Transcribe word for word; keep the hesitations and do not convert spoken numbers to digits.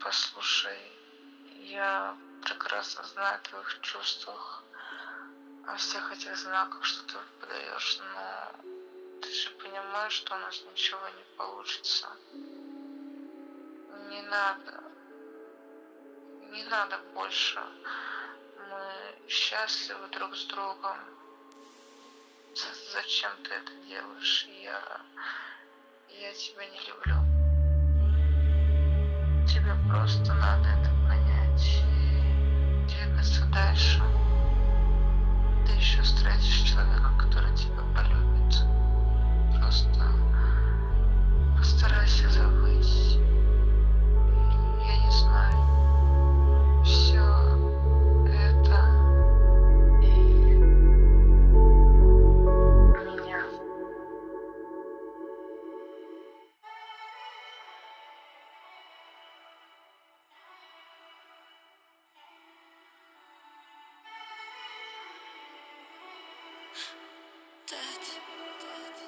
Послушай, я прекрасно знаю о твоих чувствах, о всех этих знаках, что ты подаешь, но ты же понимаешь, что у нас ничего не получится. Не надо, не надо больше. Мы счастливы друг с другом. З- Зачем ты это делаешь? Я, я тебя не люблю. Тебе просто надо это понять и двигаться дальше. Ты еще встретишь человека, который тебя полюбит. Просто постарайся забыть. Я не знаю. Все это и меня. Dead.